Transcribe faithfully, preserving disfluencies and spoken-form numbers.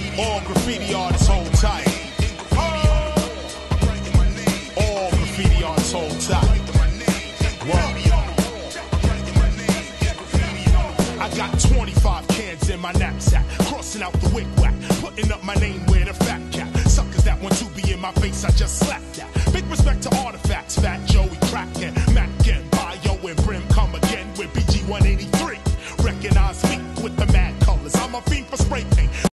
All graffiti artists hold tight. All graffiti artists hold tight. Whoa. I got twenty-five cans in my knapsack, crossing out the wig-whack, putting up my name where the fat cat. Suckers that want to be in my face, I just slapped that. Big respect to artifacts, Fat Joey Crackhead.